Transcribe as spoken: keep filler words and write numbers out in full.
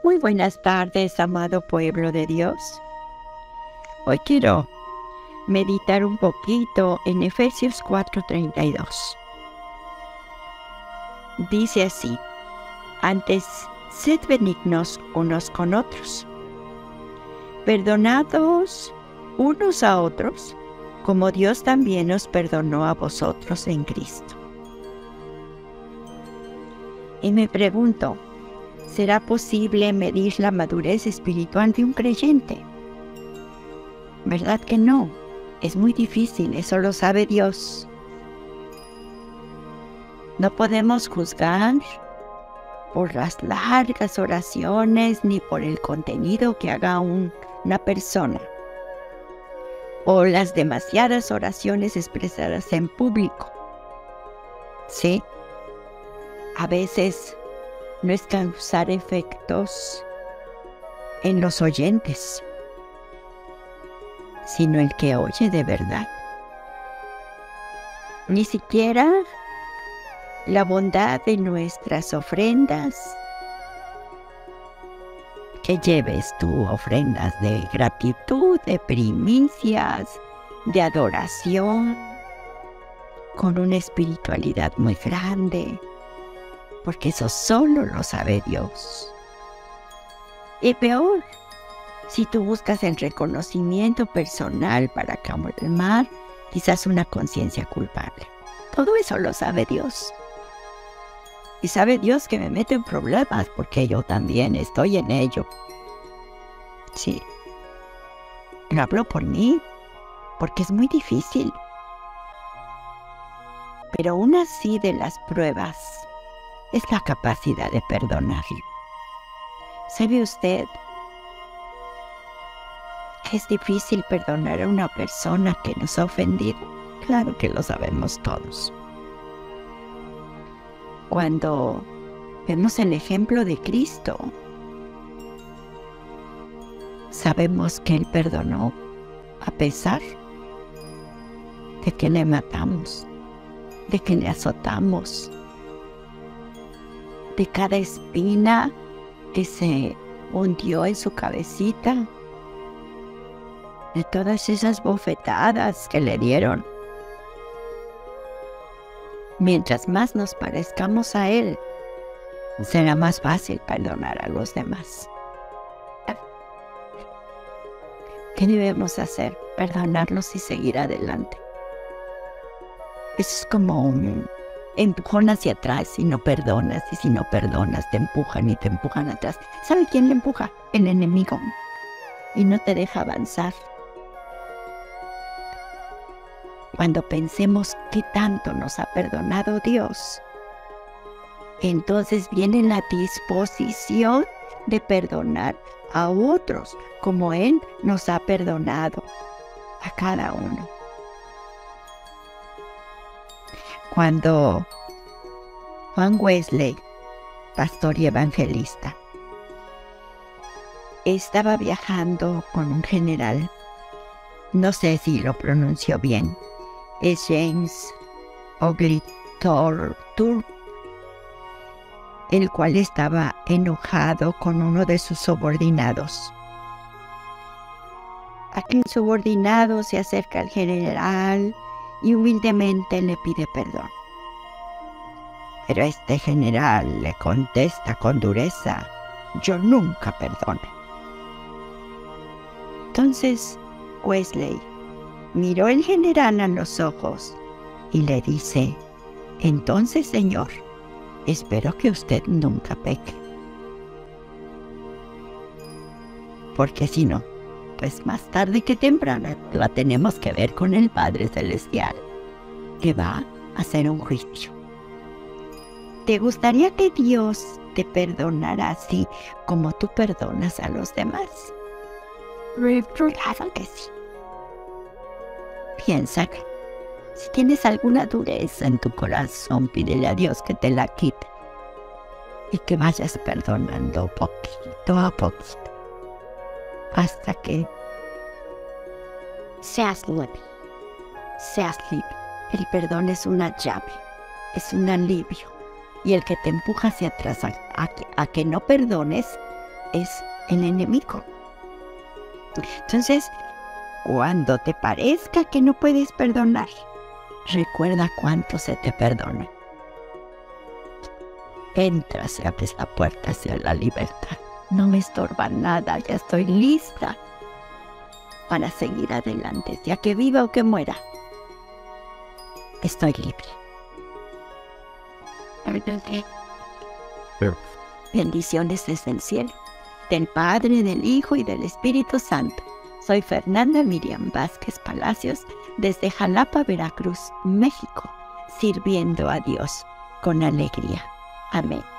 Muy buenas tardes, amado pueblo de Dios. Hoy quiero meditar un poquito en Efesios cuatro treinta y dos. Dice así: antes, sed benignos unos con otros, perdonados unos a otros, como Dios también os perdonó a vosotros en Cristo. Y me pregunto, ¿será posible medir la madurez espiritual de un creyente? ¿Verdad que no? Es muy difícil, eso lo sabe Dios. No podemos juzgar por las largas oraciones ni por el contenido que haga un, una persona, o las demasiadas oraciones expresadas en público. Sí, a veces no es causar efectos en los oyentes, sino el que oye de verdad. Ni siquiera la bondad de nuestras ofrendas, que lleves tú ofrendas de gratitud, de primicias, de adoración, con una espiritualidad muy grande, porque eso solo lo sabe Dios. Y peor, si tú buscas el reconocimiento personal para calmar quizás una conciencia culpable. Todo eso lo sabe Dios. Y sabe Dios que me meto en problemas porque yo también estoy en ello. Sí. Lo hablo por mí, porque es muy difícil. Pero una así de las pruebas es la capacidad de perdonar. ¿Sabe usted que es difícil perdonar a una persona que nos ha ofendido? Claro que lo sabemos todos. Cuando vemos el ejemplo de Cristo, sabemos que Él perdonó a pesar de que le matamos, de que le azotamos, de cada espina que se hundió en su cabecita, de todas esas bofetadas que le dieron. Mientras más nos parezcamos a Él, será más fácil perdonar a los demás. ¿Qué debemos hacer? Perdonarlos y seguir adelante. Es como un empujón hacia atrás. Si no perdonas y si no perdonas, te empujan y te empujan atrás. ¿Sabe quién le empuja? El enemigo. Y no te deja avanzar. Cuando pensemos qué tanto nos ha perdonado Dios, entonces viene la disposición de perdonar a otros como Él nos ha perdonado a cada uno. Cuando Juan Wesley, pastor y evangelista, estaba viajando con un general, no sé si lo pronunció bien, es James Oglethorpe, el cual estaba enojado con uno de sus subordinados. Aquel subordinado se acerca al general y humildemente le pide perdón. Pero este general le contesta con dureza: yo nunca perdono. Entonces Wesley miró el general a los ojos y le dice: entonces, señor, espero que usted nunca peque. Porque si no, pues más tarde que temprano la tenemos que ver con el Padre Celestial, que va a hacer un juicio. ¿Te gustaría que Dios te perdonara así como tú perdonas a los demás? Claro que sí. Piensa que si tienes alguna dureza en tu corazón, pídele a Dios que te la quite y que vayas perdonando poquito a poquito hasta que seas libre. Seas libre. El perdón es una llave, es un alivio, y el que te empuja hacia atrás a, a, a que no perdones es el enemigo. Entonces, cuando te parezca que no puedes perdonar, recuerda cuánto se te perdona. Entras y abres la puerta hacia la libertad. No me estorba nada, ya estoy lista para seguir adelante, ya que viva o que muera. Estoy libre. Bendiciones desde el cielo, del Padre, del Hijo y del Espíritu Santo. Soy Fernanda Miriam Vázquez Palacios, desde Jalapa, Veracruz, México, sirviendo a Dios con alegría. Amén.